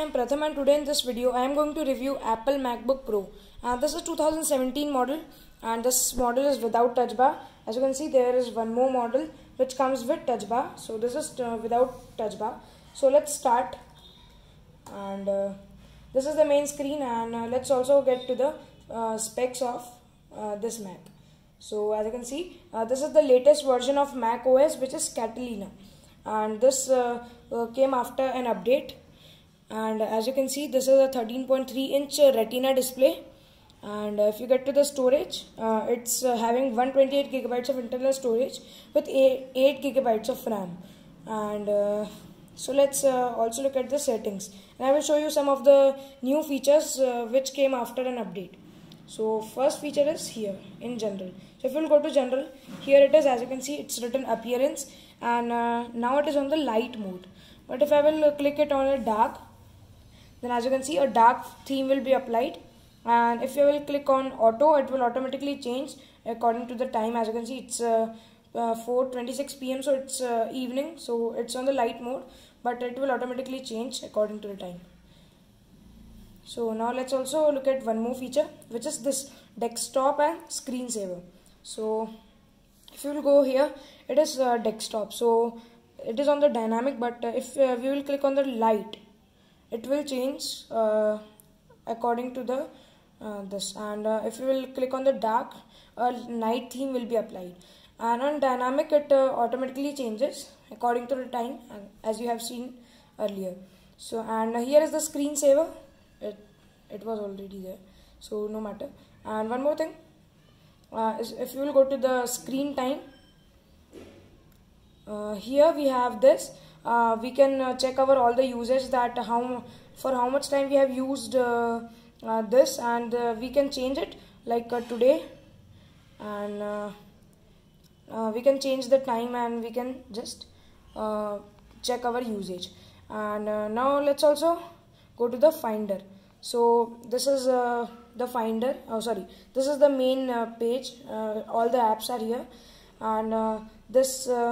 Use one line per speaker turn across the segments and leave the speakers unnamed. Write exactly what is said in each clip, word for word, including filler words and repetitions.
am Pratham, and today in this video I am going to review Apple MacBook Pro. Uh, this is two thousand seventeen model, and this model is without touch bar. As you can see, there is one more model which comes with touch bar. So this is uh, without touch bar. So let's start, and uh, this is the main screen, and uh, let's also get to the uh, specs of uh, this Mac. So as you can see, uh, this is the latest version of Mac O S, which is Catalina, and this uh, uh, came after an update. And as you can see, this is a thirteen point three inch retina display, and if you get to the storage, uh, it's uh, having one hundred twenty-eight gigabytes of internal storage with eight gigabytes of RAM. And uh, so let's uh, also look at the settings, and I will show you some of the new features uh, which came after an update. So first feature is here in general. So if you will go to general, here it is. As you can see, it's written appearance, and uh, now it is on the light mode. But if I will uh, click it on a dark, then as you can see, a dark theme will be applied. And if you will click on auto, it will automatically change according to the time. As you can see, it's uh, uh, four twenty-six p m so it's uh, evening, so it's on the light mode, but it will automatically change according to the time. So now let's also look at one more feature, which is this desktop and screensaver. So if you will go here, it is uh, desktop, so it is on the dynamic, but uh, if uh, we will click on the light, it will change uh, according to the uh, this, and uh, if you will click on the dark, a night theme will be applied, and on dynamic it uh, automatically changes according to the time, as you have seen earlier. So and uh, here is the screensaver. It, it was already there, so no matter. And one more thing uh, is if you will go to the screen time, uh, here we have this. Uh, we can uh, check our all the usage, that how for how much time we have used uh, uh, this, and uh, we can change it like uh, today, and uh, uh, we can change the time, and we can just uh, check our usage. And uh, now let's also go to the Finder. So this is uh, the Finder. Oh, sorry, this is the main uh, page. Uh, all the apps are here, and uh, this. Uh,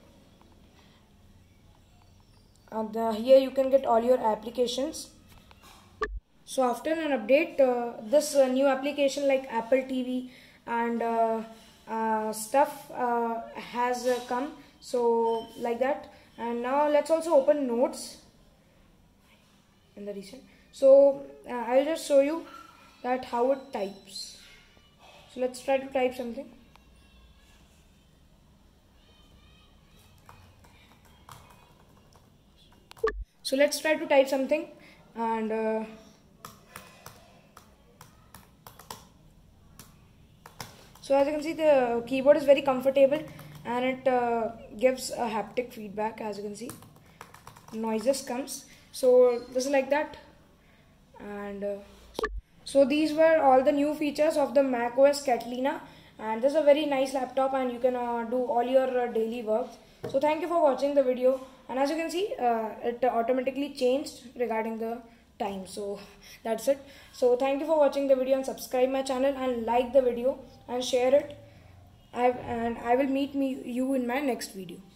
And uh, here you can get all your applications. So after an update, uh, this uh, new application like Apple T V and uh, uh, stuff uh, has uh, come. So like that. And now let's also open Notes in the recent. So uh, I'll just show you that how it types. So let's try to type something. So let's try to type something, and uh, so as you can see, the keyboard is very comfortable, and it uh, gives a haptic feedback. As you can see, noises comes. So this is like that, and uh, so these were all the new features of the Mac O S Catalina, and this is a very nice laptop, and you can uh, do all your uh, daily work. So thank you for watching the video, and as you can see, uh, it automatically changed regarding the time. So that's it. So thank you for watching the video, and subscribe my channel, and like the video, and share it. I and I will meet me you in my next video.